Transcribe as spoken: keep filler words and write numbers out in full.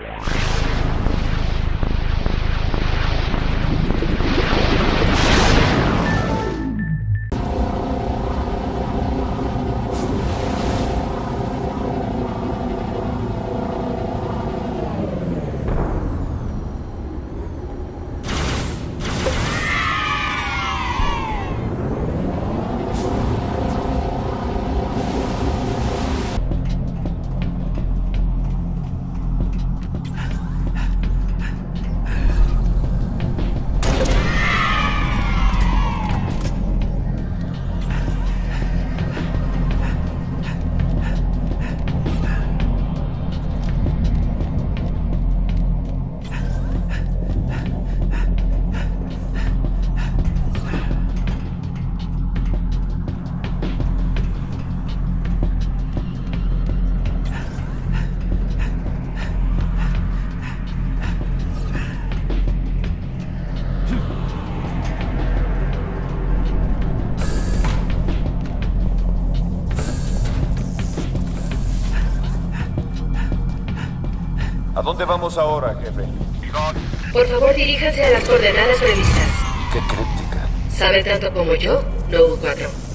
¿A dónde vamos ahora, jefe? Por favor, diríjanse a las coordenadas previstas. Qué críptica. ¿Sabe tanto como yo? No hubo cuatro.